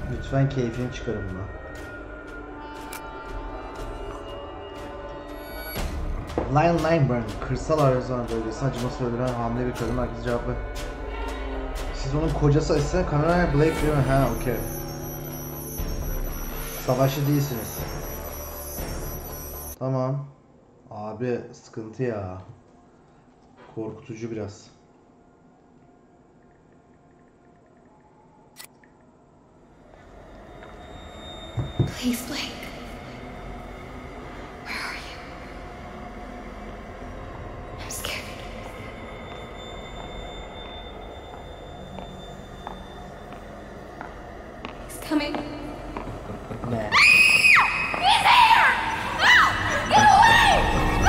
Lütfen keyfini çıkarın buna. Lion Lineburn, kırsal Arizona bölgesi acımasız öldüren hamile bir kadın herkese cevap ver. Siz onun kocası ise kameraya Blake diyor. Ha okey. Savaşçı değilsiniz. Tamam. Abi sıkıntı ya. Korkutucu biraz. Please, Blake. Where are you? I'm scared. He's coming. Ne? He's here! No! Get away!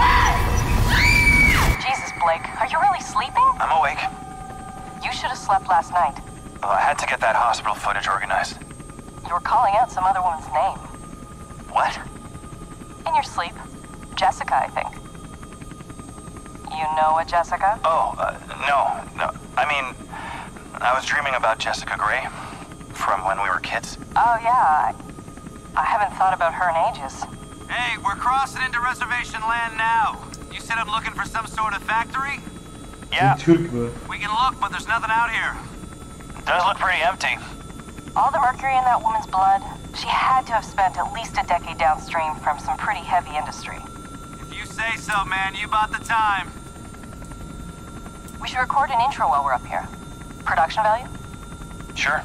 Jesus, Blake, are you really sleeping? I'm awake. You should have slept last night. Oh, I had to get that hospital footage organized. You were calling out some other woman's name. What? In your sleep. Jessica, I think. You know a Jessica? Oh, no. I mean, I was dreaming about Jessica Gray from when we were kids. Oh, yeah. I haven't thought about her in ages. Hey, we're crossing into reservation land now. You said I'm looking for some sort of factory? Yeah, Türk mü? We can look, but there's nothing out here. it does look pretty empty. All the mercury in that woman's blood, she had to have spent at least a decade downstream from some pretty heavy industry. If you say so, man, you bought the time. We should record an intro while we're up here. Production value? Sure.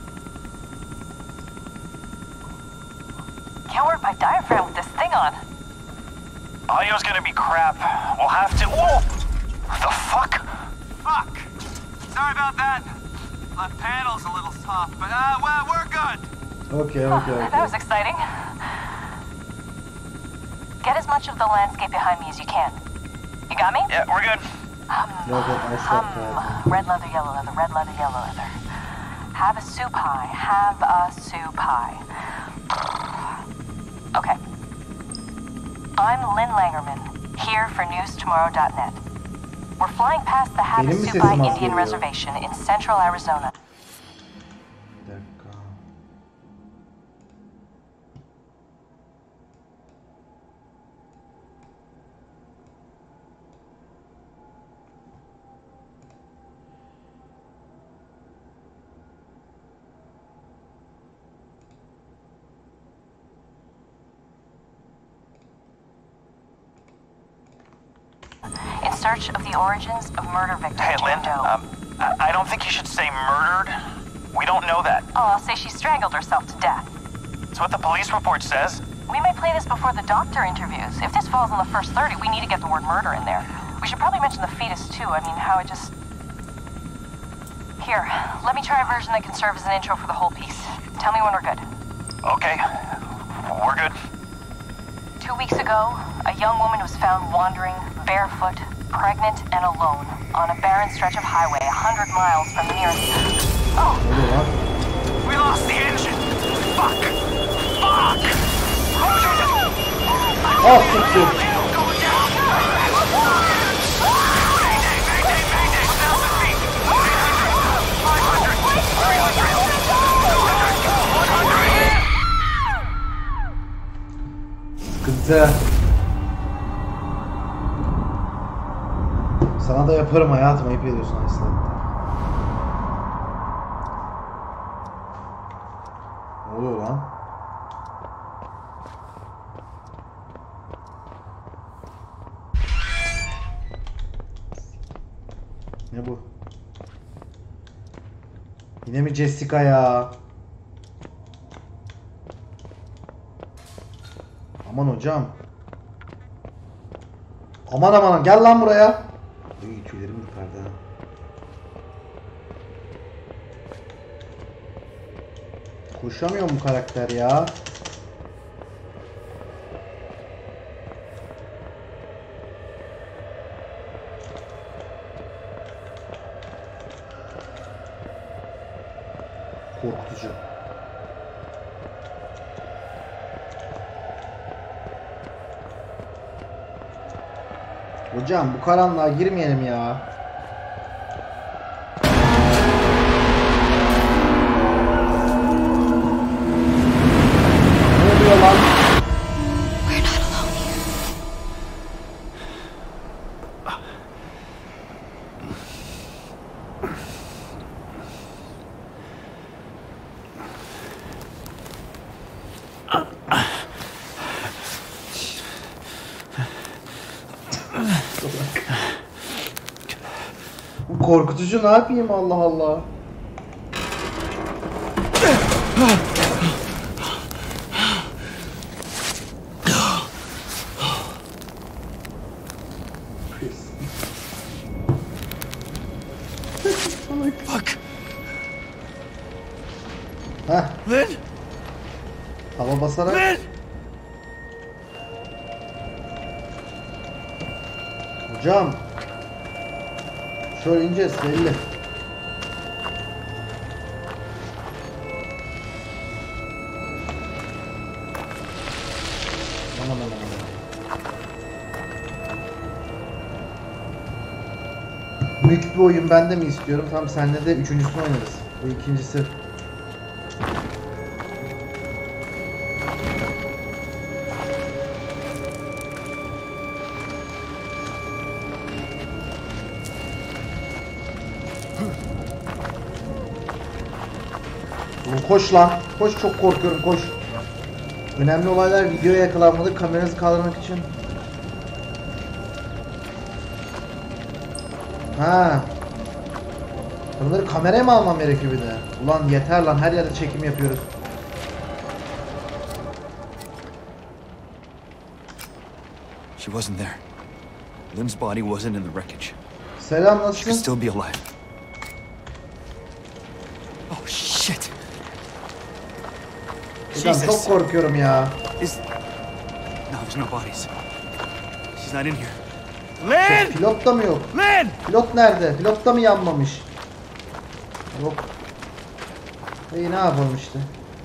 Can't work my diaphragm with this thing on. Audio's gonna be crap. We'll have to... Whoa! The fuck? Fuck! Sorry about that. Left panel's a little soft, but well, we're good. Okay. That was exciting. Get as much of the landscape behind me as you can. You got me? Yeah, we're good. Yok I stopped that. Red leather, yellow leather, red leather, yellow leather. Have a soup pie, have a soup pie. Okay. I'm Lynn Langerman, here for newstomorrow.net. We're flying past the Benim mi Havasupai sesim az Indian geliyor? Reservation in central Arizona. Bir dakika. In search of the origins of murder victim Hey, Lynn, Jane Doe. I don't think you should say murdered. We don't know that. Oh, I'll say she strangled herself to death. It's what the police report says. We may play this before the doctor interviews. If this falls in the first 30, we need to get the word murder in there. We should probably mention the fetus, too. I mean, how it just... Here, let me try a version that can serve as an intro for the whole piece. Tell me when we're good. Okay, we're good. 2 weeks ago, a young woman was found wandering, barefoot, pregnant, and alone on a barren stretch of highway 100 miles from the nearest... Oh! Ne oluyor lan? We lost the engine. Fuck! Fuck! Ah siktir. Going down! Mayday, mayday, mayday! 1,000 feet! 800, 500, 300, 100! Sıkıntı. Sana da yaparım hayatım, ayıp ediyorsun aslında. Ne oluyor lan? Ne bu? Yine mi Jessica ya? Aman hocam. Aman gel lan buraya. Ay tüylerim ürperdi ha. Koşamıyor mu karakter ya? Korkutucu. Hocam bu karanlığa girmeyelim ya. Bu korkutucu, ne yapayım, Allah Allah. Fuck. Heh, Lynn? hava basarak. Lynn! Hocam. Şöyle ineceğiz belli. Aman aman aman. Büyük bir oyun, ben de mi istiyorum? Tamam, senle de üçüncüsünü oynarız. Bu ikincisi. Oğlum koş lan. Koş, çok korkuyorum, koş. Önemli olaylar videoya yakalanmalı, kameranızı kaldırmak için. Ha. Bunları kameraya mı almam gerekiyor bir de? Ulan yeter lan, her yerde çekim yapıyoruz. She wasn't there. Lynn's body wasn't in the wreckage. Selam, She could nasılsın? still be alive. Oh shit! Hocam çok korkuyorum ya. No, there's no bodies. She's not in here. Lynn! Pilot da mı yok? Lynn! Pilot nerede? Pilot da mı yanmamış? Yok. İyi, ne yapalım işte.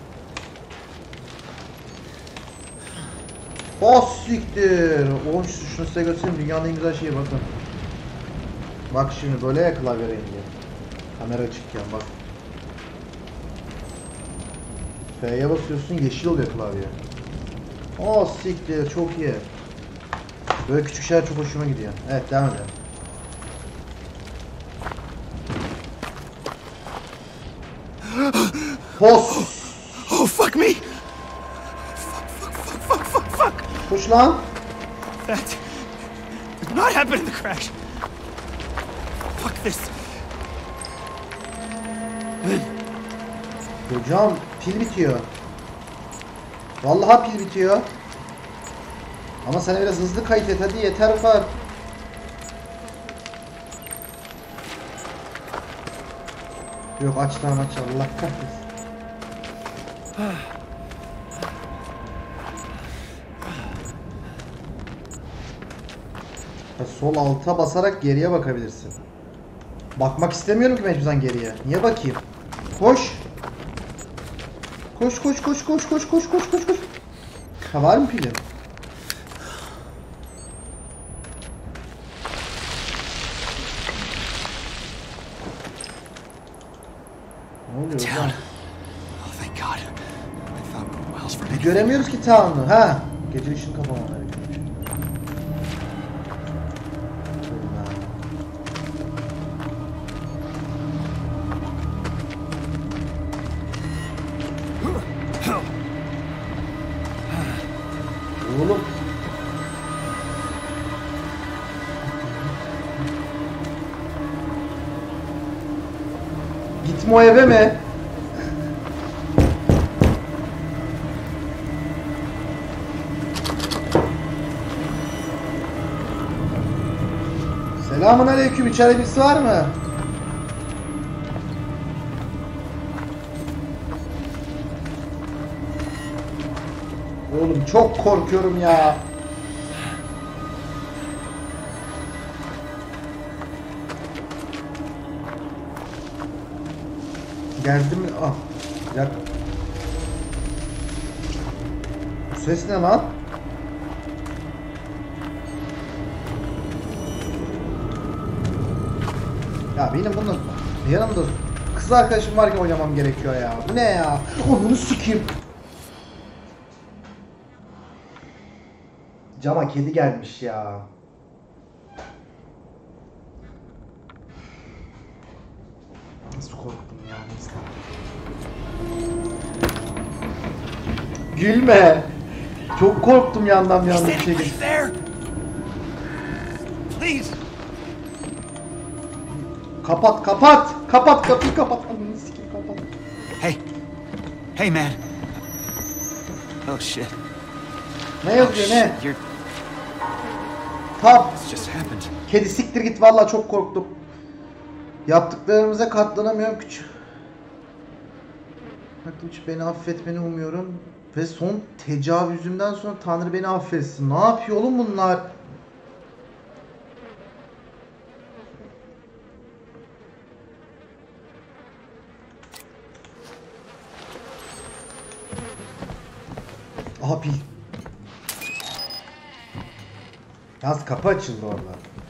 Oh siktir. Oh, şunu size göstereyim. Dünyanın en güzel şeyi, bakın. Bak şimdi böyle ya klavye rengi. Kamera açıkken bak. F'ye basıyorsun, yeşil oluyor klavye. Oh siktir, çok iyi. Böyle küçük şeyler çok hoşuma gidiyor. Evet, devam edelim. Pos. Oh fuck me! Fuck! Koş lan. That did not happen in the crash. Fuck this. Lynn, Hocam pil bitiyor. Vallahi pil bitiyor. Ama sen biraz hızlı kayıt et, hadi yeter ufak. Yok, aç tamam, aç, Allah kahretsin. Sol alta basarak geriye bakabilirsin. Bakmak istemiyorum ki mecburen geriye. Niye bakayım? Koş. Koş. Ha, var mı pilin? Ne oluyor hocam? Town. Oh thank God. I found miles from anything. Göremiyoruz ki town'u. Ha. Gece ışını kapamam gerekiyor. Oğlum. Gitme o eve mi? Selamun aleyküm, içeride birisi var mı? Oğlum çok korkuyorum ya. Geldim mi? Ah. Bir dakika. Bu ses ne lan? Ya benim bunun yanımda kız arkadaşım varken oynamam gerekiyor ya. Bu ne ya? Onu sikeyim. Cama kedi gelmiş ya. Nasıl korktum ya, neyse. Gülme. Çok korktum yandan bir anda bir şey geçti. There. Please. Kapat kapat. Kapat kapıyı kapat. Ananı sikeyim kapat. Hey. Hey, man. Oh, shit. Ne yazıyor ne? You're... Tap. This just happened. Kedi siktir git vallahi çok korktum. Yaptıklarımıza katlanamıyorum küçük. Beni affetmeni umuyorum. Ve son tecavüzümden sonra Tanrı beni affetsin. Ne yapıyor oğlum bunlar? Aha pil. Yalnız kapı açıldı orada.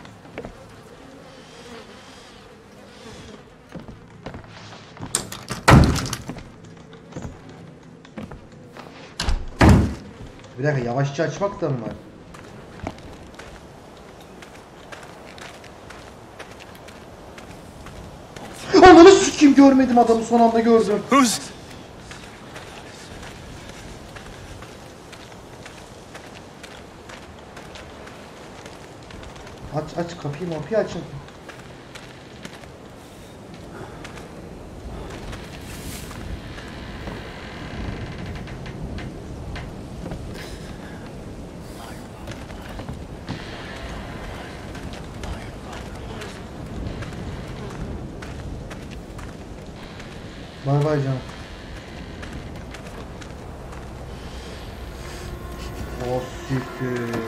Bir dakika yavaşça açmak da mı var? Ananı sikeyim görmedim adamı son anda gördüm. Who's... Aç kapıyı açın. Bay bay canım. O siktir.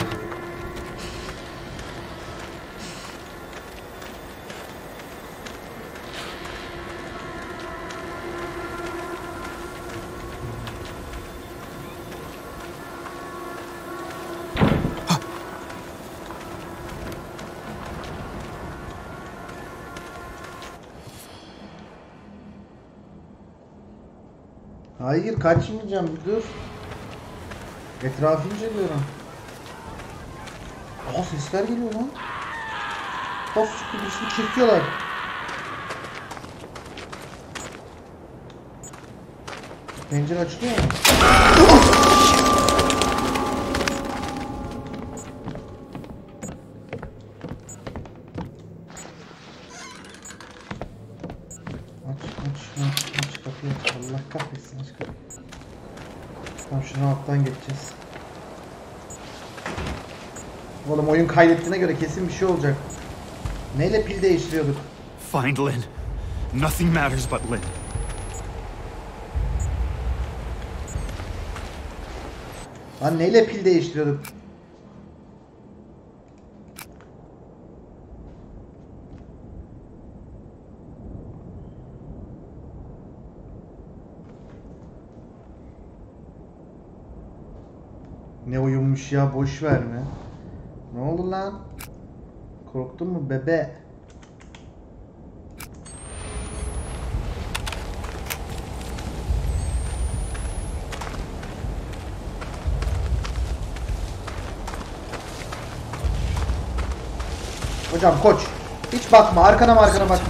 Hayır kaçmayacağım bir dur. Etrafı inceliyorum. Aa sesler geliyor lan. Bas çıktı birisini çekiyorlar. Pencere açılıyor mu? Aç kapıyı aç. Allah kahretsin aç kapıyı. Tamam şunu alttan geçeceğiz. Oğlum oyun kaydettiğine göre kesin bir şey olacak. Neyle pil değiştiriyorduk? Find Lynn. Nothing matters but Lynn. Lan neyle pil değiştiriyorduk? Ne oyunmuş ya boş verme. Ne oldu lan? Korktun mu bebe? Hocam koç. Hiç bakma arkana bakma. Koş.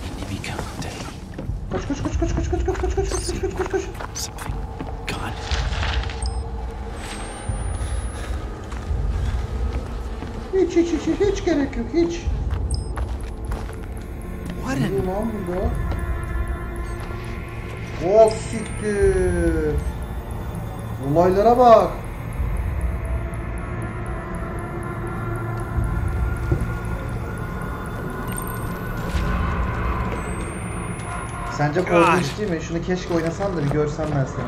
Hiç gerek yok hiç. What Ne oluyor lan burada? Oh siktir. Olaylara bak. Sence korkunç değil mi? Şunu keşke oynasan da bir görsem ben seni.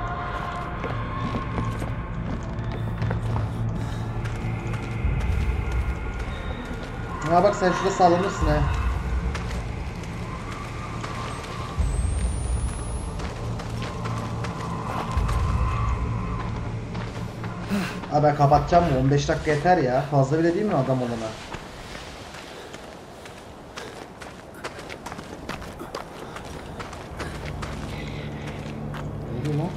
Ha bak sen şurada sallanırsın he. Abi ben kapatacağım mı? 15 dakika yeter ya. Fazla bile değil mi adam olana? Ne oluyor lan?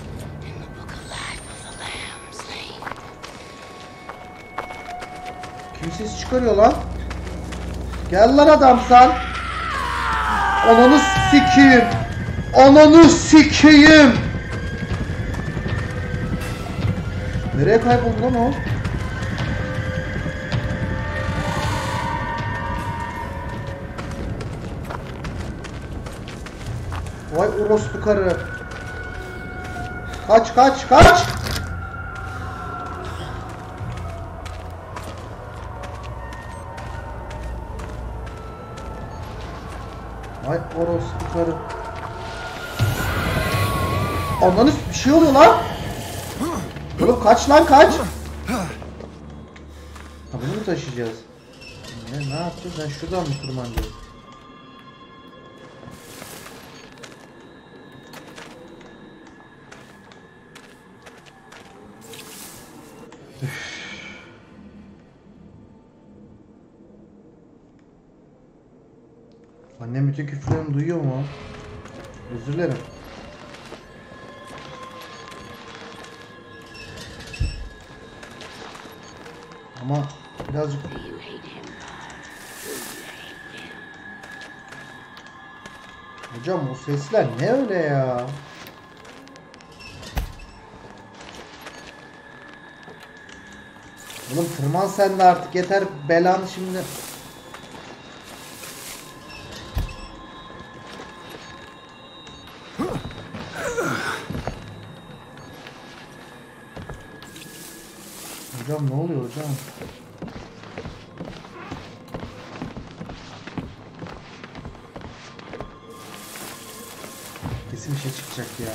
Kim ses çıkarıyor lan? Gel lan adam sen. Ananı sikeyim. Ananı sikeyim. Nereye kayboldu lan o? Vay orospu karı. Kaç kaç kaç. Vay orospu karı. Ondan bir şey oluyor lan. Oğlum kaç lan kaç. Ha bunu mu taşıyacağız? Ne yapacağız? Ben şuradan mı tırmanacağız? Annem bütün küfürlerimi duyuyor mu? Özür dilerim. Ama birazcık... Hocam o sesler ne öyle ya? Oğlum tırman sen de artık yeter belanı şimdi. Hocam ne oluyor hocam? Kesin bir şey çıkacak ya.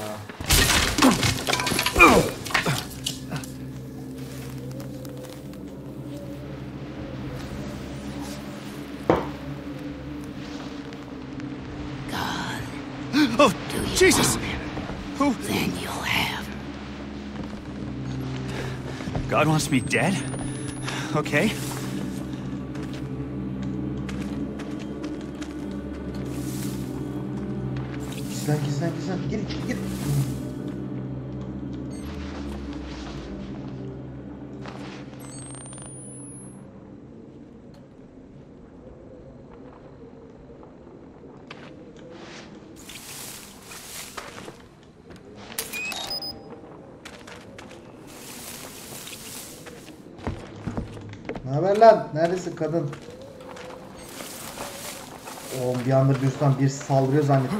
Oh, Jesus! Who? Then you'll have. God wants me dead? Okay. Gizlen. Gir. Ne haber lan? Neredesin kadın? Oğlum bir anda bir saldırıyor zannettim.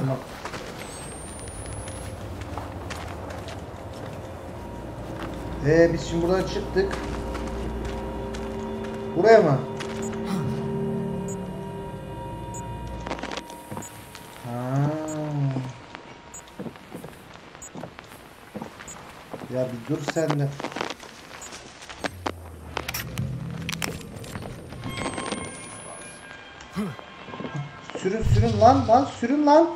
Biz şimdi buradan çıktık. Buraya mı? Ha. Ya bir dur sen de. Sürün lan sürün lan.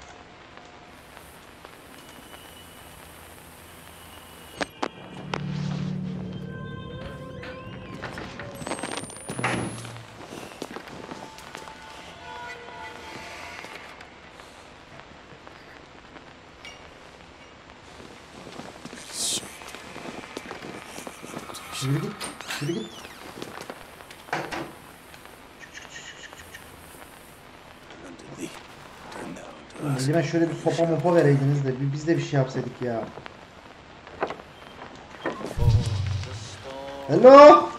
Yürü git. Elime şöyle bir sopa mopa vereydiniz de biz de bir şey yapsaydık ya. Hello?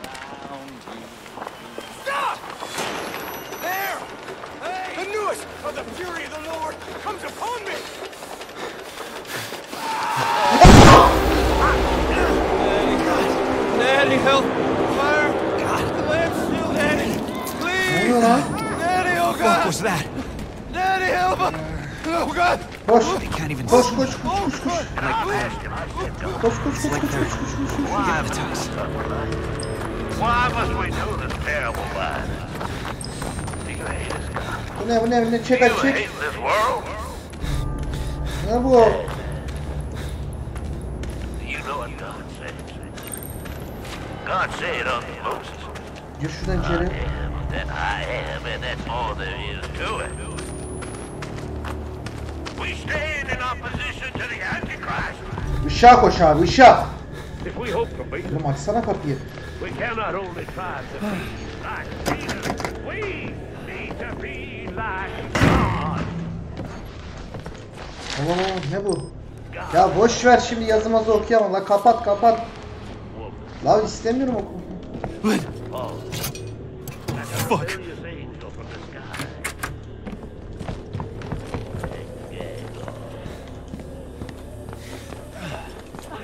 Daddy, help! Fire! The lamp's still Daddy! Please! Ne oluyor lan? Daddy, oh What God! was that? Daddy, help! Oh God! Koş. They can't even Koş. see. Koş. Hypnotized. Why must we do this terrible life? Do you hate us, God? Bu ne? Çek Do hadi you çek. hate this world? Ne bu? You know what God said. God said unto Moses, Gir şuradan içeri. I am that I am, and that's all there is to it. We stand in opposition to the Antichrist. Işığa koş abi ışığa. If we hope to beat him, Oğlum açsana kapıyı. we cannot only try to be like Jesus. We need to be like God. Allah ne bu? Ya boş ver şimdi yazımızı okuyamam. La kapat. La istemiyorum oku. Fuck. Angel from the sky.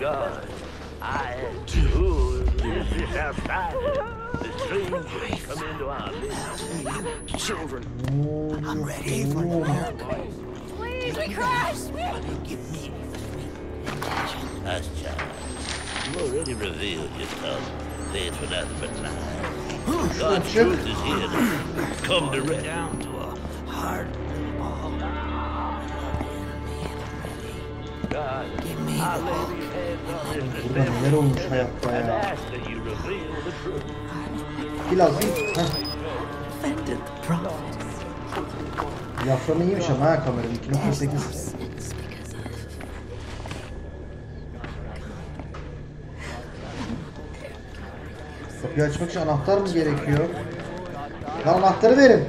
God. I had to live this outside. The strangers come into our midst. Children. I'm ready for miracle. Please, we crashed! Give me Us, child. You already revealed yourself. This was nothing but lies. God's truth is here to come direct down to a hard ball. God, I lay these hands on this Burada neler olmuş hayatta and ya. ask that you reveal the truth. Biraz iyi. offended the prophet. Yafranı iyiymiş ama ha kameranın 2.8. Kapıyı açmak için anahtar mı gerekiyor? Lan anahtarı verin.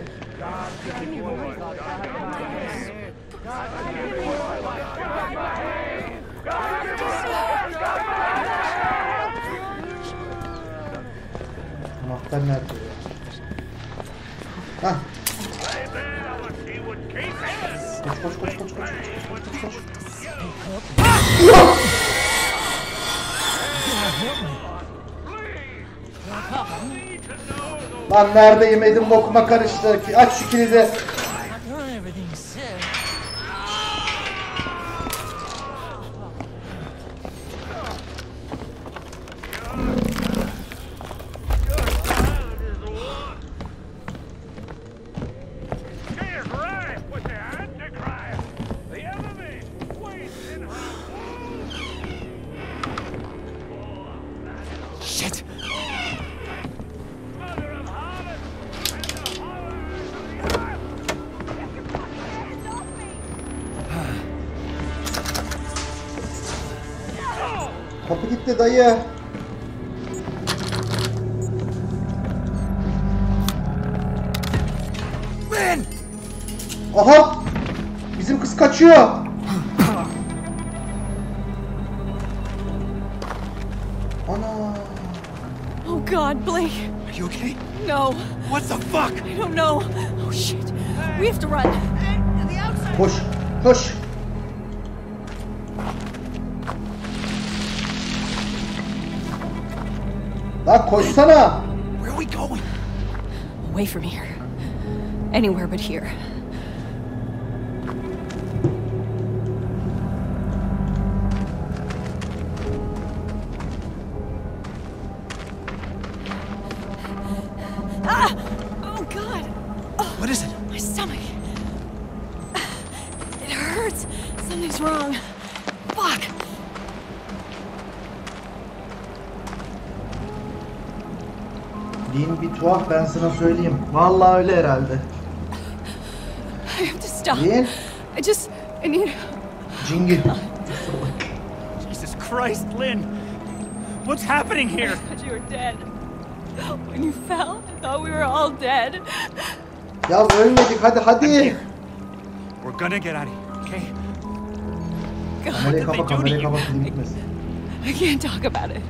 Anahtar nerede ya? Hah. Koş. Lan neredeyim, edim bokuma karıştı. Aç şu kilidi. Shit! Kapı gitti dayı. Lynn! Aha! Bizim kız kaçıyor. Ana. Oh God, Blake. Are you okay? No, What the fuck? I don't know. Oh shit. We have to run. Koş. Lan koşsana. Where are we going? Away from here. Anywhere but here. Ah! Oh God! What is it? My stomach. It hurts. Something's wrong. Fuck. Lin bir tuhaf, ben sana söyleyeyim. Vallahi öyle herhalde. I have to stop. Lin. I need... Cingil. Jesus Christ, Lynn! What's happening here? I thought you were dead. When you fell, I thought we were all dead. Ya ölmedik, hadi. Here. We're gonna get out of here, okay? God, Kamerayı kapa, film bitmesin. I can't talk about it.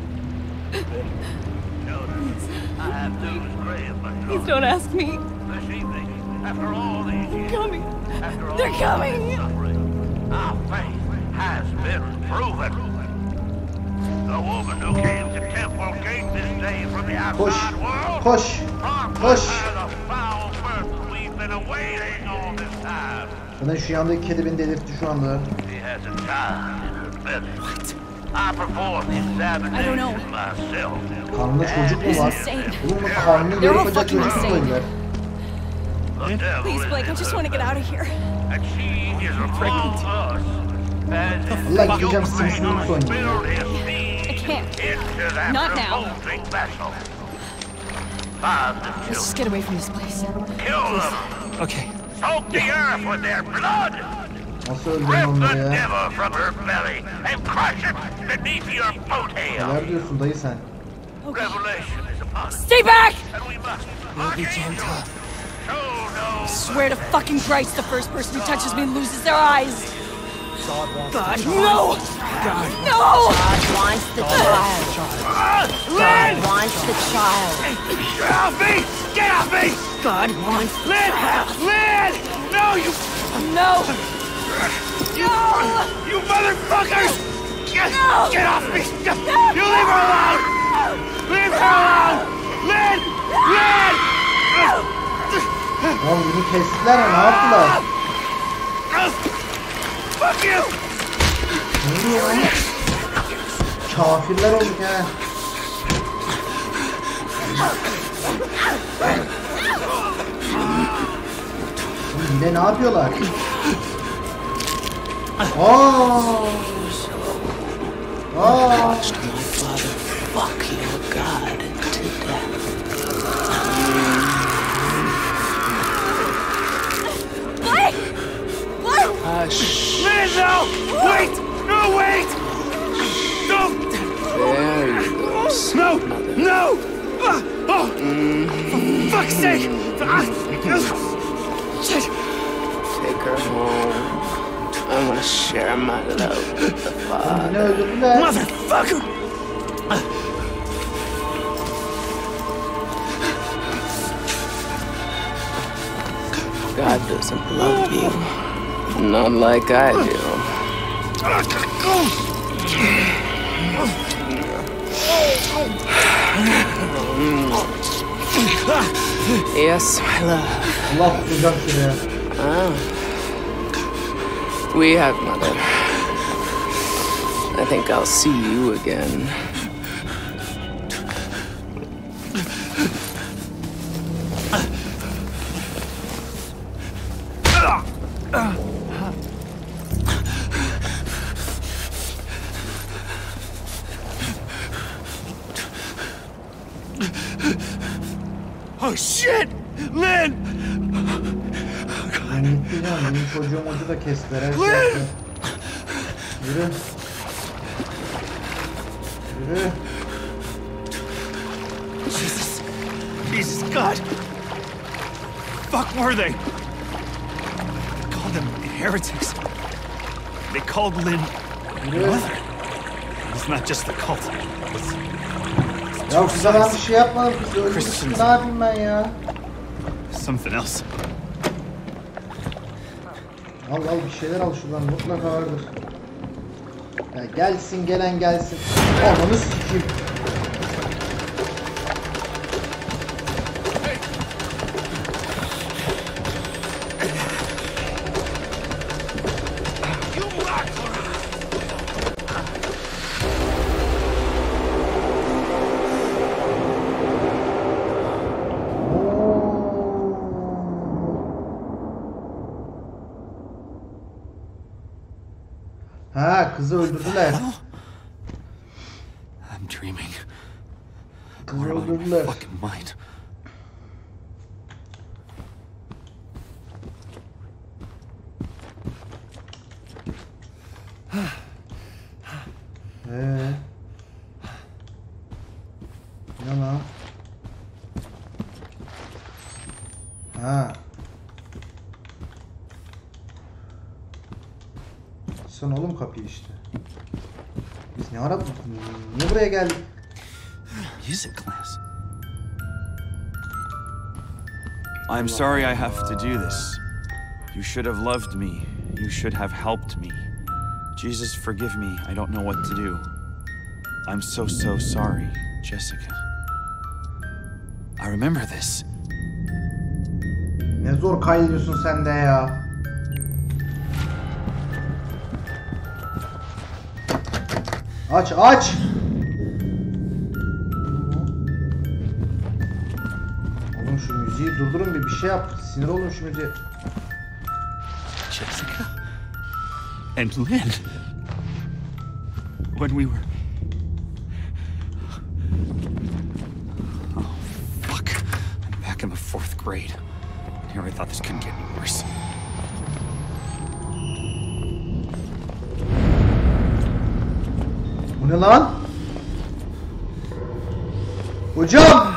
I have to pray of my Please don't ask me. This evening, after all these years, Coming. after all They're coming. suffering, our faith has been proven. The woman who came to Temple Gate this day from the outside world Koş. promised her the foul person we've been awaiting all this time. Zaten şu yandaki kedi beni delirtti şu anda. She has a child in her belly. What? I performed the examination myself. Karnında çocuk mu var? Insane. Oğlum karnını They're all görüp bacak fucking çocuk insane. koydular. The devil Please, is Blake, I in just her want to get out of here. and she is among us. As Allah gideceğim Simpsons build oynayayım. his I seed can't. into that Not now. revolting vessel. Find the Let's just children, get away from this place. kill them, Okay. soak the earth with their blood, Nasıl öldürdün rip the onları ya? devil from her belly, and crush it beneath your boat hail. Neler diyorsun dayı sen? Revelation is upon us, Stay back! and we must Be gentle. show no Swear to fucking Christ, the first person who touches me loses their eyes. God, no! God. No! God wants the child. God wants the child. Get off me! Get off me! God wants the Lynn! Lynn! No, you... No! No! You motherfuckers! Get off me! You leave her alone! Leave her alone! Lynn! Lynn! Oğlum bunu kestiler mi? Ne yaptılar? Fuck you! Ne oluyor lan? Kafirler olduk he. Yine ne yapıyorlar? Fuck your God to death. Blake! Blake! Hush. Lynn, no! Wait! No, wait! Don't! There you go. No! No! Oh! For fuck's sake! Shit! Take her home. I want to share my love with the Ne Father. öldürdüler? Motherfucker! God doesn't love you. Not like I do. Yes, my love. Allah tutacak şuraya. Ah. We have, Mother. I think I'll see you again. Oh shit! Lynn! Ben gittim ya. Benim çocuğumu da kestiler. Her şey Lynn! yaptı. Yürü. Yürü. Jesus God! Fuck were they? Called them heretics. They called Lynn Yürü. mother. It's not just the cult. Ya kıza ben bir şey yapmadım. Kız öldürsün. Ne yapayım ben ya? Something else. Al bir şeyler al şuradan. Mutlaka vardır. Ya gelsin gelen gelsin. Ananı sikeyim. Ha, kızı öldürdüler. I'm dreaming. Kızı Or am I in my öldürdüler. fucking mind? Ne lan? Ha. Sen oğlum kapıyı işte. Biz ne aradık? Niye buraya geldik? Music class. I'm sorry I have to do this. You should have loved me. You should have helped me. Jesus, forgive me. I don't know what to do. I'm so sorry, Jessica. I remember this. Ne zor kaydediyorsun sen de ya. Aç. Oğlum şu müziği durdurun bir şey yap. Sinir olun şu müziğe. Jessica? And Lynn? When we were... Oh, fuck. I'm back in the 4th grade. Here I thought this couldn't get any worse. Bu ne lan? Hocam!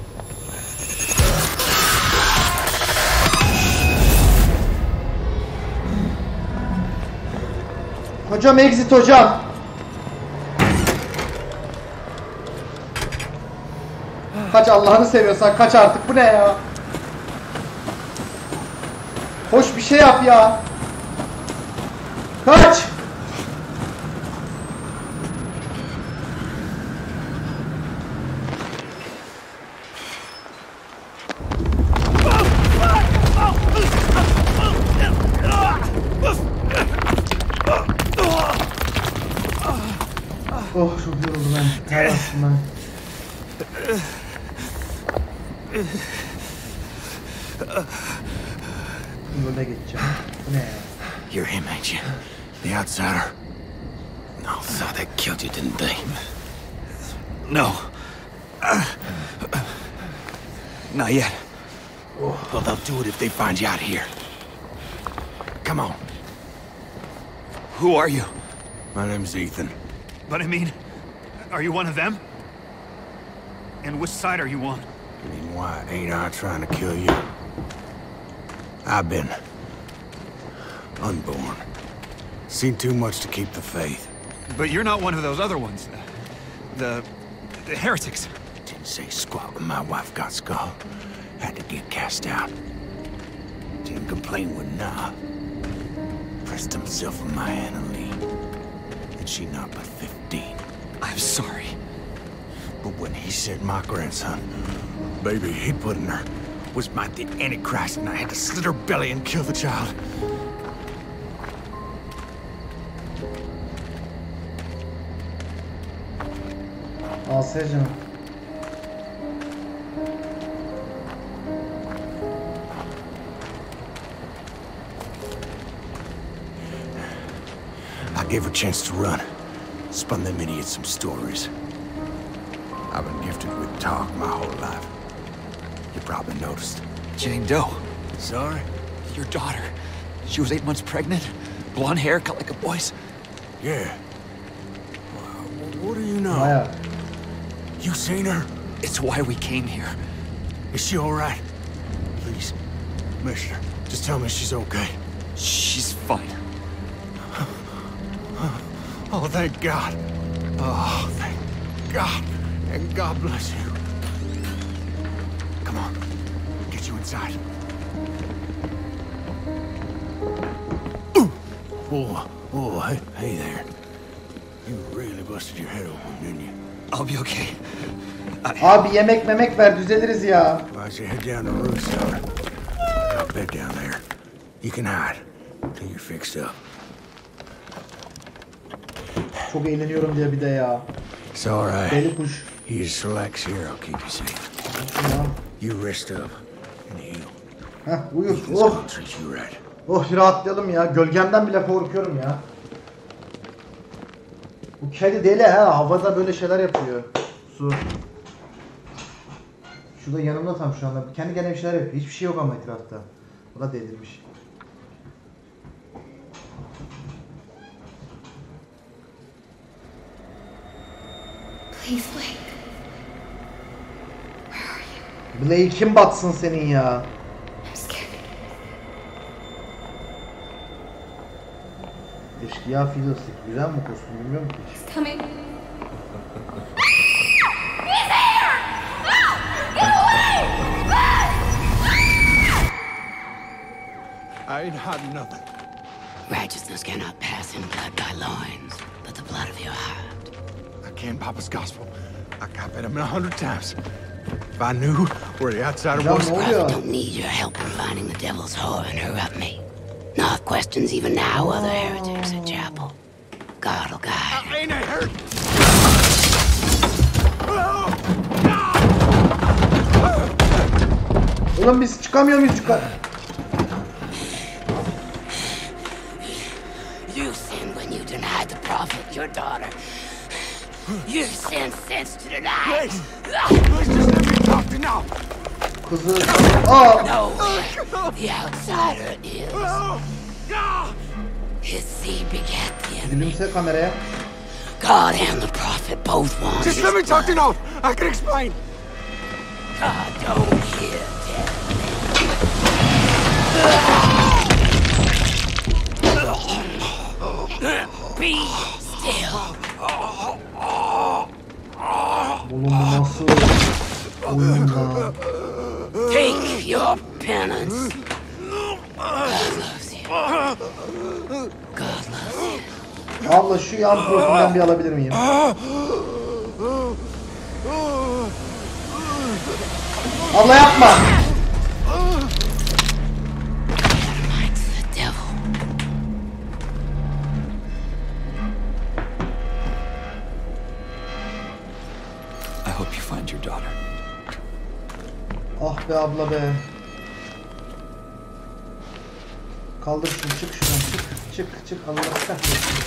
Hocam exit hocam. Kaç Allah'ını seviyorsan kaç artık, bu ne ya? Hoş bir şey yap ya. Kaç! önüne geçeceğim. Bu ne ya? You're him, ain't you? The outsider? No, thought they killed you, didn't they? No. Not yet. Well, they'll do it if they find you out here. Come on. Who are you? My name's Ethan. But I mean, are you one of them? And which side are you on? I mean, why ain't I trying to kill you? I've been unborn. Seen too much to keep the faith. But you're not one of those other ones. The heretics. Didn't say squat when my wife got skull. Had to get cast out. Didn't complain when nah. Pressed himself on my Anna Lee. And she not but 15. I'm sorry. But when he said my grandson, baby he put in her, was my the Antichrist, and I had to slit her belly and kill the child. Al canım. I gave her a chance to run. Spun them idiots some stories. I've been gifted with talk my whole life. You probably noticed. Jane Doe. Sorry? Your daughter. She was 8 months pregnant. Blonde hair, cut like a boy's. Yeah. What do you know? Bayağı. You seen her? It's why we came here. Is she all right? Please, Mister, just tell me she's okay. She's fine. Oh, thank God. Oh, thank God. And God bless you. Come on, get you inside. Oh, hey there. You really busted your head open, didn't you? I'll be okay. Abi yemek memek ver düzeliriz ya. Why'd you head down the roof, son? I got a bed down there. You can hide till you're fixed up. Çok eğleniyorum diye bir de ya. It's all right. Deli kuş. You just relax here, I'll keep you safe. Ya. You rest up and heal. Heh uyur. Ethan's Oh. gonna treat you right. Oh rahatlayalım ya. Gölgemden bile korkuyorum ya. Bu kedi deli ha. Havada böyle şeyler yapıyor. Su. Şurada yanımda tam şu anda. Kendi kendine bir şeyler yapıyor. Hiçbir şey yok ama etrafta. O da delirmiş. Please, Blake. Blake kim batsın senin ya? I'm scared. Eşkıya Fiddlestick. Güzel mi kostüm bilmiyorum ki hiç. He's coming. I ain't hiding nothing. Righteousness cannot pass in blood by loins, but the blood of your heart. I can't Papa's gospel. I copied him 100 times. If I knew where the outsider Ya was, ne Prophet oluyor? don't need your help in finding the devil's whore and her up me. Nor questions even now other heretics at chapel. God will guide her. ain't I hurt? Oğlum biz çıkamıyor muyuz çıkar? You sinned when you denied the prophet, your daughter. You sinned since to deny. Please just let me talk to now. Kızı... Aa! No, the outsider is. His seed begat the enemy. Gülümse kameraya. God and the prophet both want Just his let me talk to blood. now. I can explain. God don't hear dead men. Be still. Oğlum bu nasıl oyun lan? Take your penance. God loves you. God loves you. Abla şu yan profilden bir alabilir miyim? Abla yapma. Mine's the devil. I hope you find your daughter. Ah be abla be. kaldır şunu, çık şuradan, çık Allah kahretsin.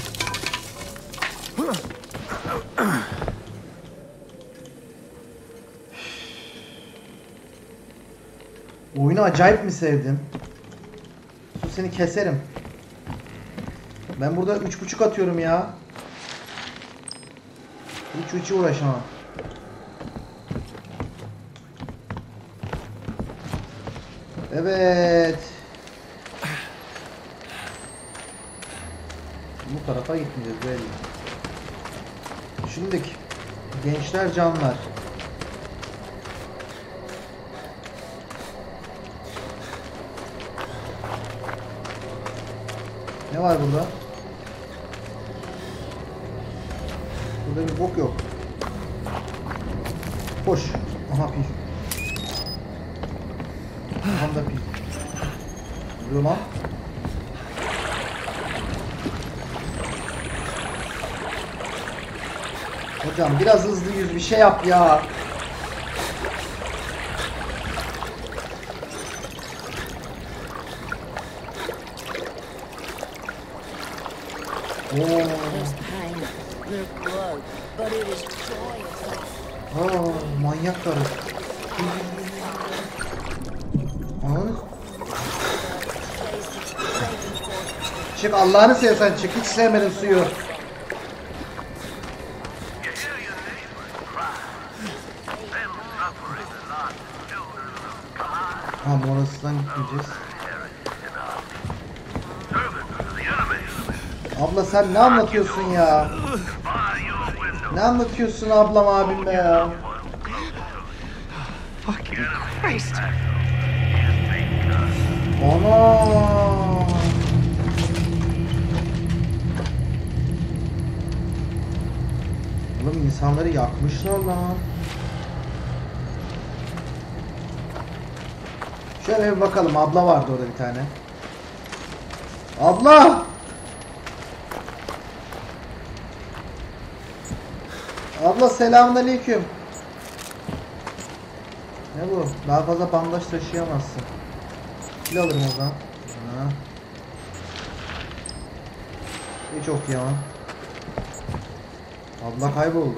Oyunu acayip mi sevdim? Su seni keserim. Ben burada 3.5 atıyorum ya. Hiç uğraşamam. Evet. Bu tarafa gitmeyeceğiz belli. Şimdi gençler canlar. Ne var burada? Burada bir bok yok. Koş. Aha pil. Aha da pil. Dur lan. Hocam biraz hızlı yüz, bir şey yap ya. Manyak karı. Çık Allah'ını seversen çık. Hiç sevmedim suyu. Ha, orasından gitmeyeceğiz. Abla sen ne anlatıyorsun ya? Ne anlatıyorsun ablam abim be ya? Ana! Oğlum insanları yakmışlar lan. Şöyle bir bakalım, abla vardı orada bir tane. Abla! Abla selamünaleyküm. Ne bu? Daha fazla bandaj taşıyamazsın. Pil alırım o zaman. Ha. Hiç okuyamam. Abla kayboldu.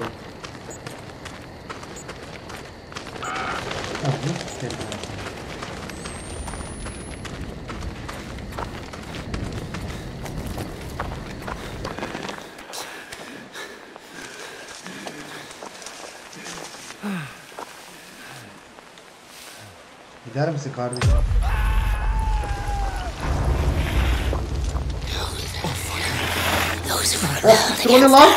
Gider misin kardeşim? Oh, trolü lan!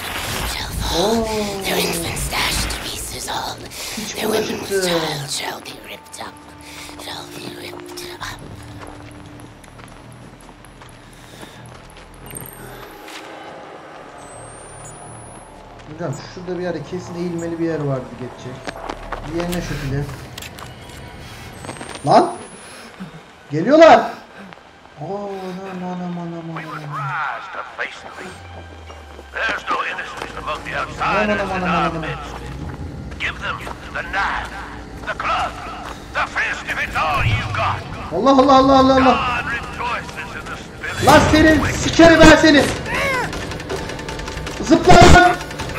Hiç buna çıktı. Hocam şurada bir yerde kesin eğilmeli bir yer vardı geçecek. Bir yerine şekilde. Lan! Geliyorlar! Oh, aman. Allah. Lan seni sikerim ben seni. Zıpla lan!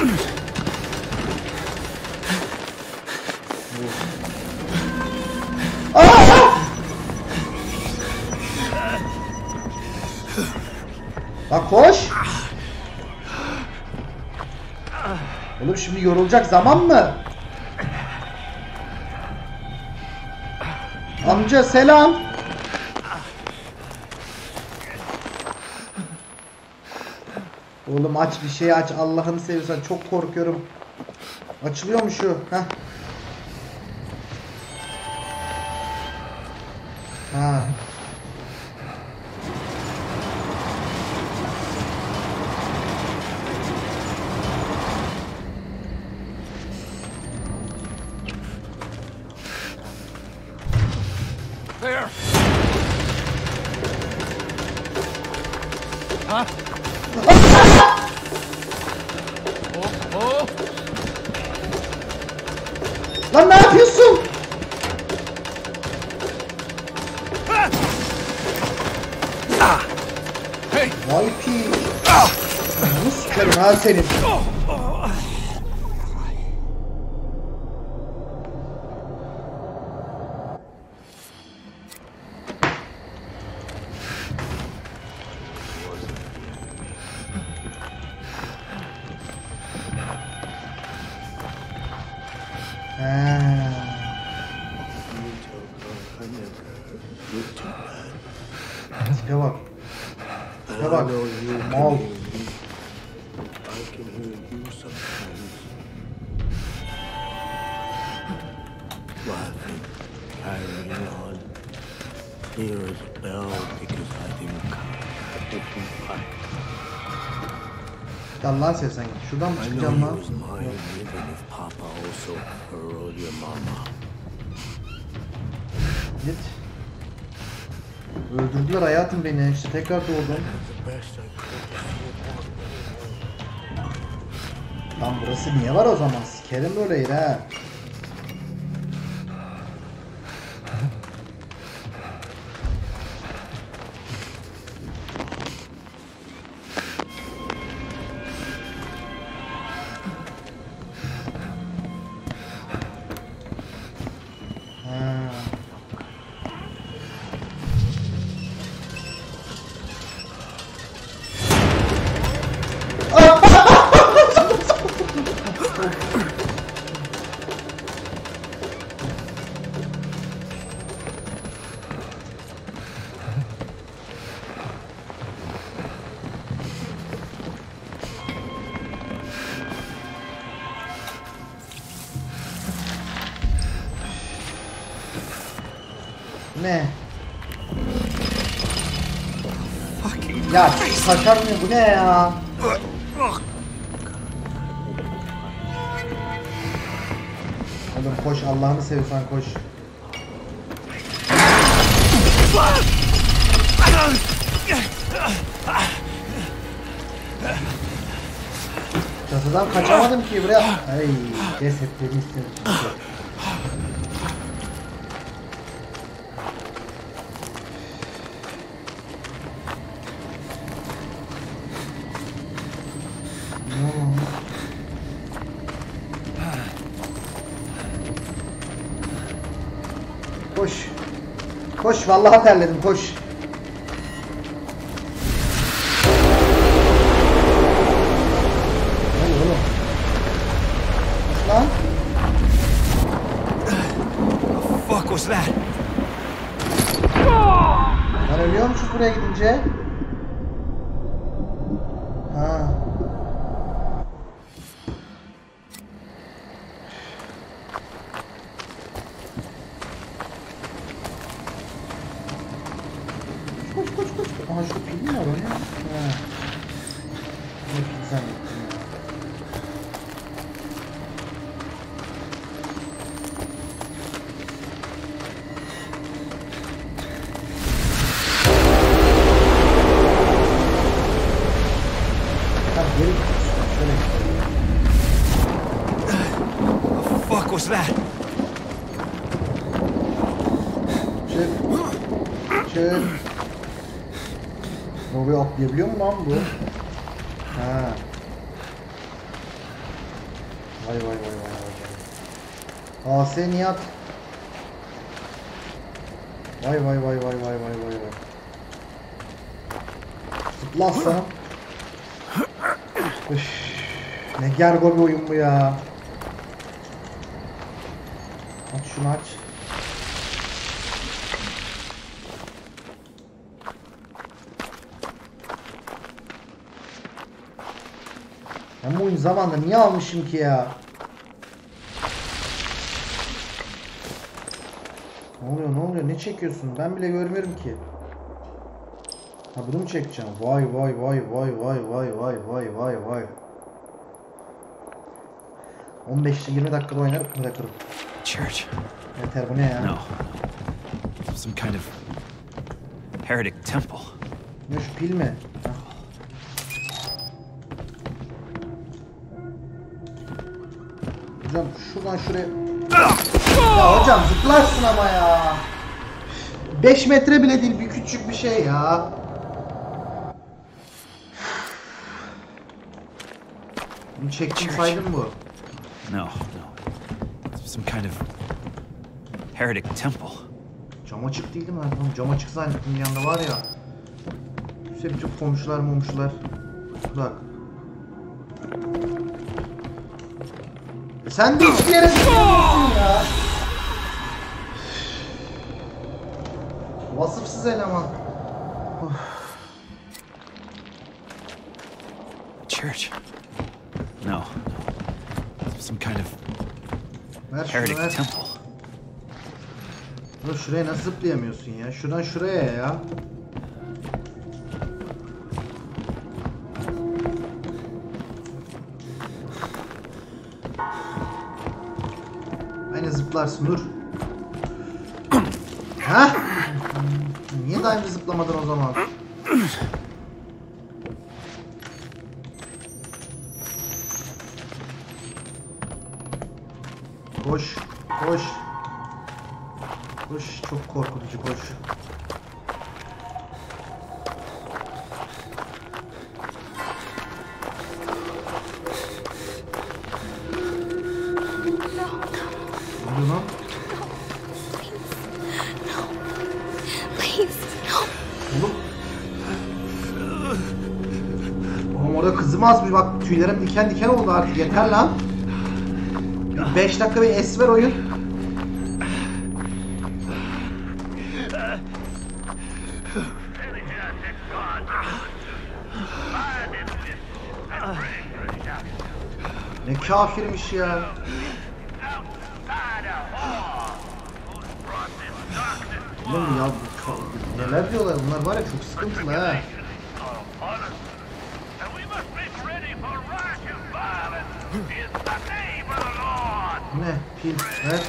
Bak koş. Oğlum şimdi yorulacak zaman mı? Amca selam. Oğlum aç bir şey aç. Allah'ını seviyorsan çok korkuyorum. Açılıyor mu şu? Heh. Ha. There. Huh? Lan ne yapıyorsun? Vay pi. Bunu sikerim ha senin. Tipe bak. Tipe bak. Mal. Laughing, carrying on. Clear as a bell because I didn't come. Gel lan sen. Şuradan mı I know çıkacağım he lan? was mine even if Papa also hurled your mama. Git. Öldürdüler hayatım beni. İşte tekrar doğdum. Lan burası niye var o zaman? Sikerim böyle yeri ha. Ne? Ya kaçarmıyor bu ne ya? Oğlum koş Allah'ını seviyorsan koş. Çatıdan kaçamadım ki buraya. Ay cesetleri istedim. Koş. Koş vallahi terledim koş. Ne oluyor oğlum? Lan. What the fuck was that? Ben ölüyormuşum buraya gidince. Ha. Aha şu pil mi var o ne? Ha. Ne pil zannettim ya. Tamam geri şöyle What the fuck was that? çık. Çık. Oraya atlayabiliyor mu lan bu? Ha. Vay vay vay vay vay. A.S. Nihat. Vay vay vay vay vay vay vay vay. Zıpla aslanım. Üff. Ne gergo bir oyun bu ya. Aç şunu aç. Ben bu oyun zamanında niye almışım ki ya? Ne oluyor ne oluyor ne çekiyorsun? Ben bile görmüyorum ki. Ha bunu mu çekeceğim? Vay vay vay vay vay vay vay vay vay vay. 15-20 dakikada oynarım bırakırım. Church. Yeter bu ne ya? No. Some kind of heretic temple. Ne şu pil mi? Ha. Hocam şuradan şuraya... Ya hocam zıplarsın ama ya. 5 metre bile değil bir küçük bir şey ya. Bunu çektim saydın bu. No. Some kind of heretic temple. Cam açık değil mi? Oğlum cam açık zannettim bir yanda var ya. İşte bütün komşular bak. Sen de hiçbir yere zıplamıyorsun ya. Vasıfsız eleman. Church. No. Some kind of heretic temple. Dur şuraya nasıl zıplayamıyorsun ya? Şuradan şuraya ya. Aynı zıplarsın dur. Ha? Niye daha önce zıplamadın o zaman? Koş. Koş, çok korkutucu koş. Ne oluyor lan? Oğlum orada kızım azmış bak tüylerim diken diken oldu artık yeter lan. 5 dakika bir esmer oyun. Ne kafirmiş ya. Oğlum ya neler diyorlar bunlar var ya çok sıkıntılı ha. Ne? Pil ver.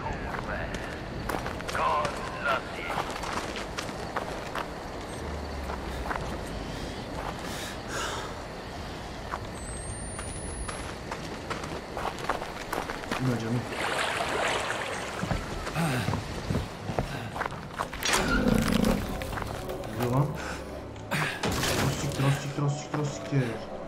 Ne canım? Ne lan? Siktir.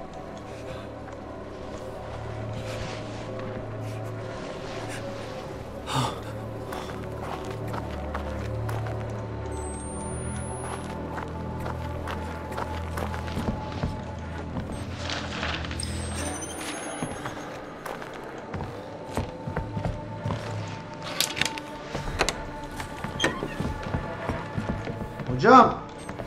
Hocam.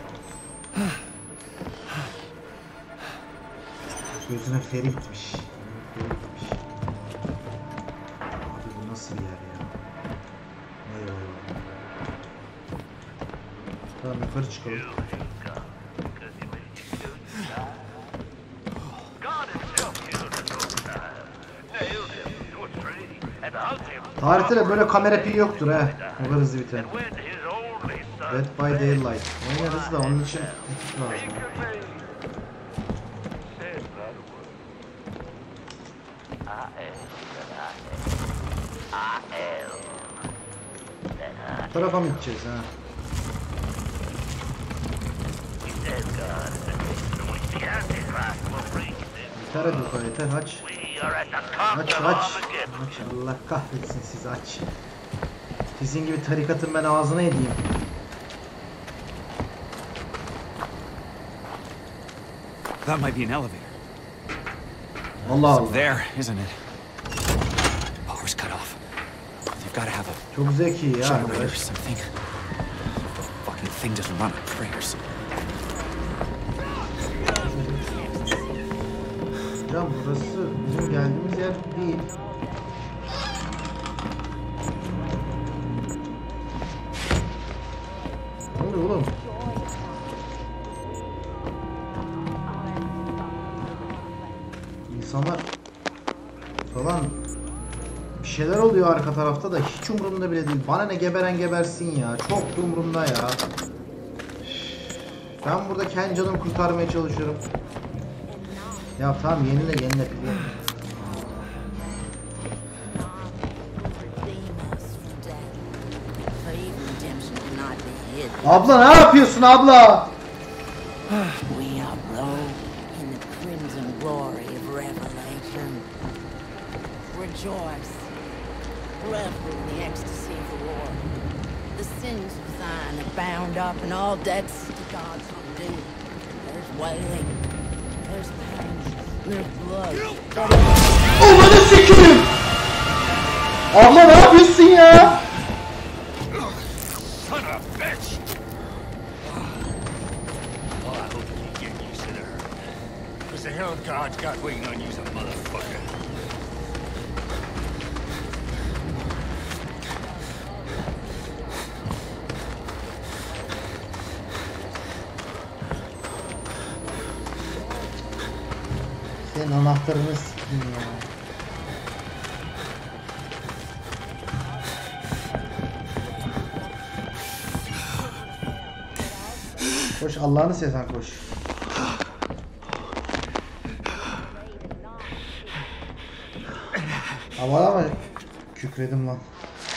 Gözüne feri gitmiş. Abi bu nasıl bir yer ya? Eyvallah. Tamam yukarı çıkalım. Tarihte de böyle kamera pil yoktur ha. O kadar hızlı biten. Dead by Daylight. Oynarız da onun için ekip lazım. Bu tarafa mı gideceğiz ha? Yeter hadi yukarı yeter aç. Aç. Allah kahretsin sizi aç. Sizin gibi tarikatın ben ağzına edeyim. That might be an elevator. Allah. There, isn't it? Power's cut off. You've got to have a çok zeki ya. generator or something. Fucking thing doesn't run on prayers. Hocam burası bizim geldiğimiz yer değil. Ne oluyor oğlum? İnsanlar falan bir şeyler oluyor arka tarafta da hiç umurumda bile değil. Bana ne geberen gebersin ya. Çok da umurumda ya. Ben burada kendi canımı kurtarmaya çalışıyorum. Ya tamam yenile pili. Abla ne yapıyorsun abla? We are robed in the crimson glory of revelation. bound up and all debts to God come due. There's wailing. There's pain. There's blood. Ananı sikeyim! Abla ne yapıyorsun ya? Son of a bitch! Oh, I hope you get used to her. Because the hell God's got waiting on you, some motherfucker. Senin anahtarını sikeyim ya. Koş Allah'ını seversen koş. Ama kükredim lan.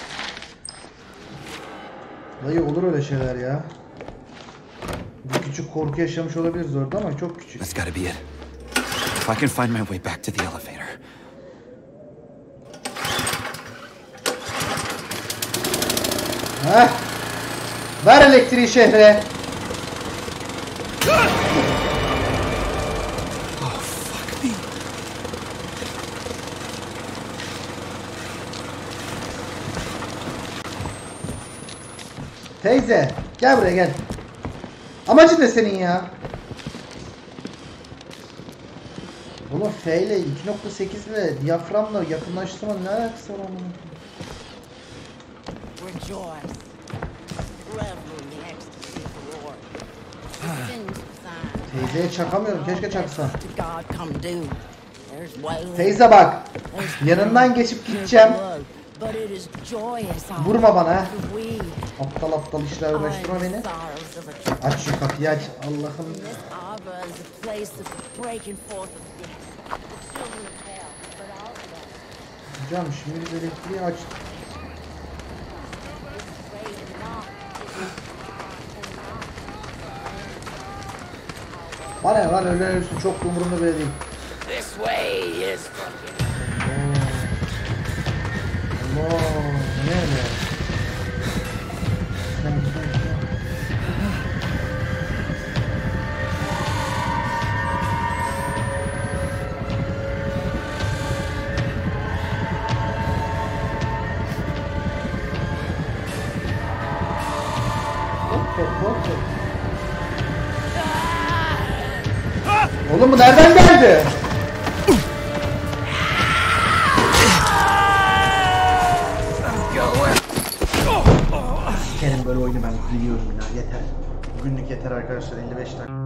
Dayı olur öyle şeyler ya. Bir küçük korku yaşamış olabiliriz orada ama çok küçük. That's gotta be it. If I can find my way back to the elevator. Heh. Ver elektriği şehre. Teyze gel buraya gel. Amacın ne senin ya? Oğlum F ile 2.8 ile diyaframla yakınlaştırma ne alakası var onun? Rejoice. Revel in the ecstasy of the Lord. Sins sign. Teyzeye çakamıyorum. Keşke çaksan. To God come due. There's wailing. Teyze bak. Yanından geçip gideceğim. But it is joyous. Vurma bana. Aptal aptal işler uğraştırma beni. Aç şu kapıyı aç. Allah'ım. Hocam şimdi biz elektriği aç. Bana lan öyle ölsün çok umurumda bile değil. This way is Allah ne öyle? Oğlum bu nereden geldi? Sikerim böyle oyunu ben biliyorum ya yeter. Bugünlük yeter arkadaşlar 55 dakika.